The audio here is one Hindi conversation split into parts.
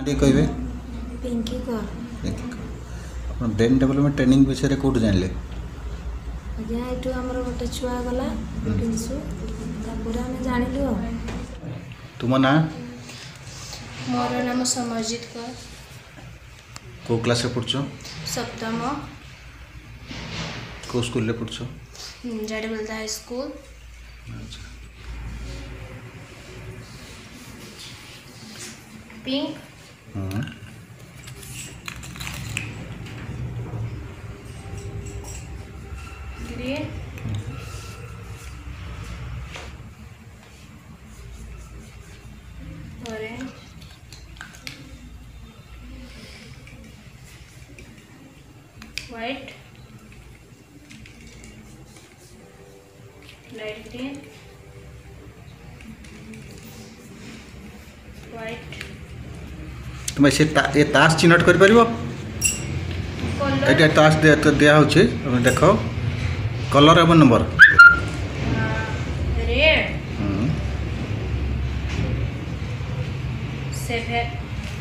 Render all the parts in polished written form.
कहे पिंकी कर ब्रेन डेवलपमेंट ट्रेनिंग विषय कौट जानले आज्ञा ये आमर गोटे छुआ गला किंसु तापर आम जानिलु तुम ना मोर नाम समरजित कर को क्लास पढ़छ सप्तम को स्कूल पढ़छ जाडेबलदा high school pink green orange white light green white तुम से ये ताश चिन्हट कर परिबो एटा ताश दिया होछि देख कलर एवं नंबर रेड 7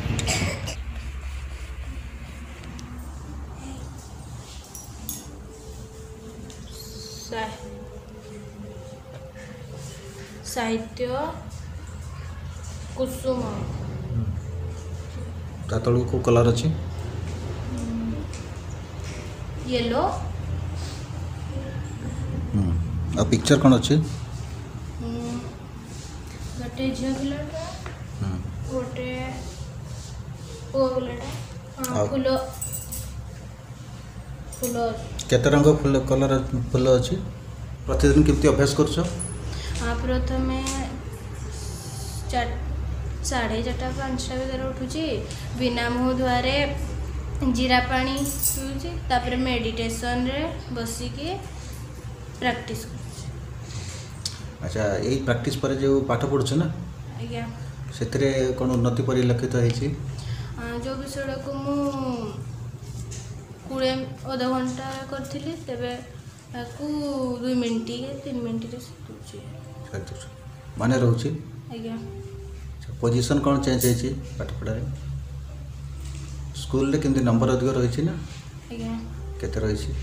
साहित्य कुसुम तलू को कलर अच्छी येलो आ पिक्चर कौन अच्छी गोटे झील पिलाटा गोटे पुओ पिलाटा फूल फूल केते रंग फूल कलर फूल अच्छी प्रतिदिन केमती अभ्यास करछ प्रथमे 4:30 5टा बजे उठुची बिना मुँह धुआरे जीरा पानी पीऊँची तापर मेडिटेशन रे बसिकी प्रैक्टिस कर। अच्छा यही प्रैक्टिस पर जो पाठ पढ़ुछ ना आज्ञा से कौन उन्नति परिलक्षित होती जो विषय को मु 20 अध घंटा करी तेरे 2 मिनट 3 मिनट माने रोचे आज्ञा पोजीशन कौन चेंज होती पाठ पढ़ा स्कूल रे केमती नंबर अधिक रही ना आज्ञा केते रही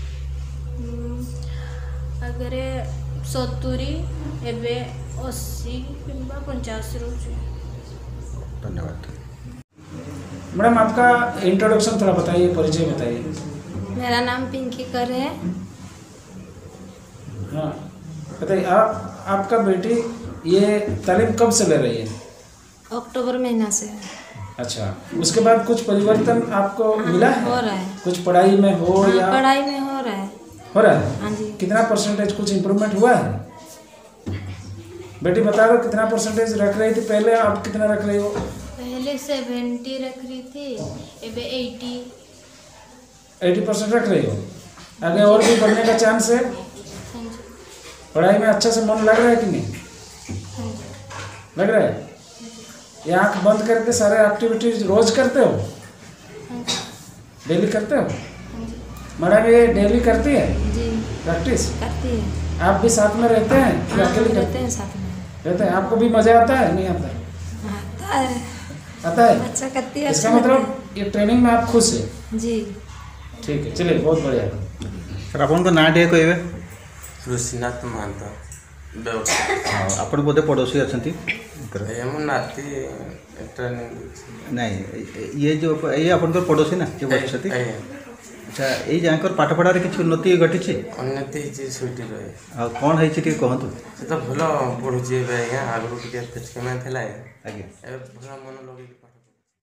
अगर 70 एबे 80 किंबा 85 रोचे। धन्यवाद। मैडम आपका इंट्रोडक्शन थोड़ा बताइए, परिचय बताइए। मेरा नाम पिंकी कर है। हाँ बताइए, आपका बेटी ये तालीम कब से ले रही है? अक्टूबर महीना से। अच्छा, उसके बाद कुछ परिवर्तन आपको मिला है? हो रहा है। कुछ पढ़ाई में हो या पढ़ाई में हो रहा है। हो रहा है? हाँ जी। कितना परसेंटेज कुछ इम्प्रूवमेंट हुआ है? बेटी बता दो कितना परसेंटेज रख रही थी पहले, आप कितना रख रही हो? पहले 70 रख रही थी, एबे 80% रख रही हो। आगे और भी बढ़ने का चांस है? पढ़ाई में अच्छा से मन लग रहा है कि नहीं? लग रहा है? ये आँख बंद करके सारे एक्टिविटीज रोज करते हो? डेली करते हो? मैडम ये डेली करती है? जी प्रैक्टिस करती है। आप भी साथ में रहते हैं? हाँ, अकेले रहते हैं साथ में। रहते हैं। आपको भी मजा आता है नहीं आता? आता है। आता है? अच्छा करती है। इसका मतलब ये ट्रेनिंग में आप खुश है? जी ठीक है, चलिए बहुत बढ़िया। सर आपन को ना टे कहबे? ऋषिनाथ महंत आपण बोधे पड़ोसी अच्छा नाती ट्रेनिंग नहीं ये जो ये अपन पड़ोसी ना जो बच्चे अच्छा ये जहाँ पाठ पढ़ार किसी उन्नति घटी उन्नति सुईटी रहे कौन है कहतु से तो भल पढ़ुची आगे टे आज्ञा भल मन लगे